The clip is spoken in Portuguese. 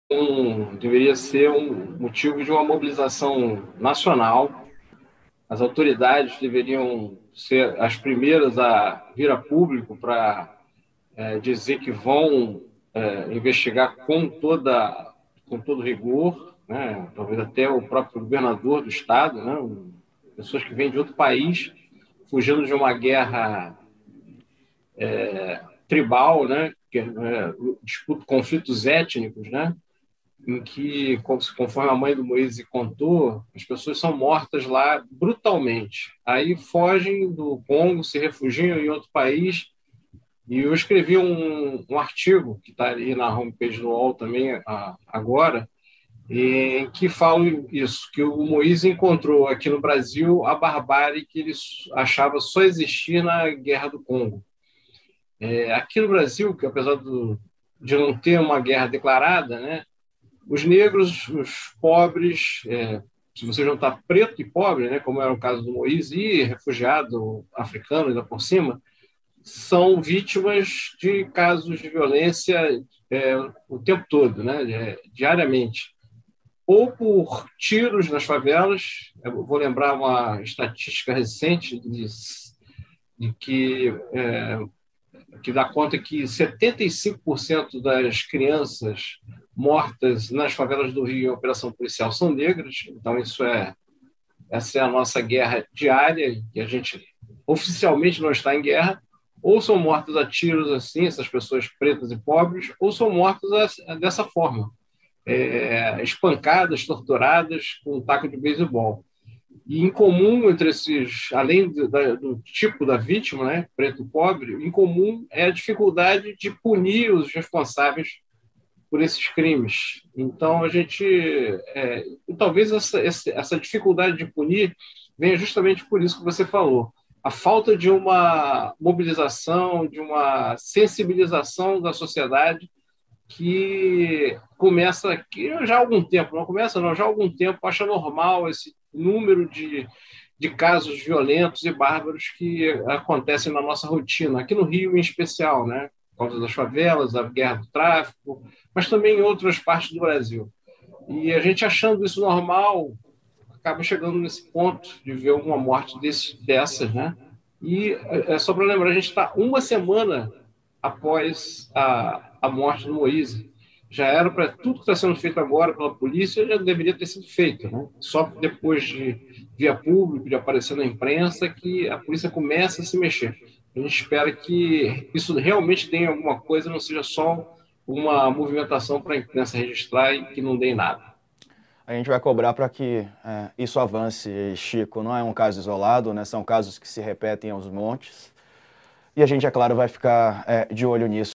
deveria ser um motivo de uma mobilização nacional. As autoridades deveriam ser as primeiras a vir a público para dizer que vão investigar com todo rigor, né? Talvez até o próprio governador do estado, né? Pessoas que vêm de outro país, fugindo de uma guerra tribal, né? Disputa, conflitos étnicos, né? Em que, conforme a mãe do Moisés contou, as pessoas são mortas lá brutalmente. Aí fogem do Congo, se refugiam em outro país. E eu escrevi um artigo, que está ali na homepage do UOL também agora, em que falo isso, que o Moisés encontrou aqui no Brasil a barbárie que ele achava só existir na Guerra do Congo. Aqui no Brasil, que apesar de não ter uma guerra declarada, né, os negros, os pobres, se você juntar preto e pobre, né, como era o caso do Moisés, e refugiado africano ainda por cima, são vítimas de casos de violência o tempo todo, né, diariamente. Ou por tiros nas favelas, eu vou lembrar uma estatística recente de que dá conta que 75% das crianças mortas nas favelas do Rio em operação policial são negras. Então, essa é a nossa guerra diária, e a gente oficialmente não está em guerra. Ou são mortas a tiros assim, essas pessoas pretas e pobres, ou são mortas dessa forma, espancadas, torturadas com um taco de beisebol. E em comum entre esses, além do tipo da vítima, né, preto e pobre, em comum é a dificuldade de punir os responsáveis por esses crimes. Então, talvez essa dificuldade de punir venha justamente por isso que você falou. A falta de uma mobilização, de uma sensibilização da sociedade que começa aqui já há algum tempo, não começa não, já há algum tempo, acha normal esse número de casos violentos e bárbaros que acontecem na nossa rotina, aqui no Rio em especial, né? Por causa das favelas, da guerra do tráfico, mas também em outras partes do Brasil. E a gente achando isso normal, acaba chegando nesse ponto de ver uma morte dessas, né? E só para lembrar, a gente está uma semana após a morte do Moisés. Já era para tudo que está sendo feito agora pela polícia, já deveria ter sido feito, né? Só depois de via público, de aparecer na imprensa, que a polícia começa a se mexer. A gente espera que isso realmente tenha alguma coisa, não seja só uma movimentação para a imprensa registrar e que não dê em nada. A gente vai cobrar para que isso avance, Chico. Não é um caso isolado, né? São casos que se repetem aos montes. E a gente, é claro, vai ficar de olho nisso.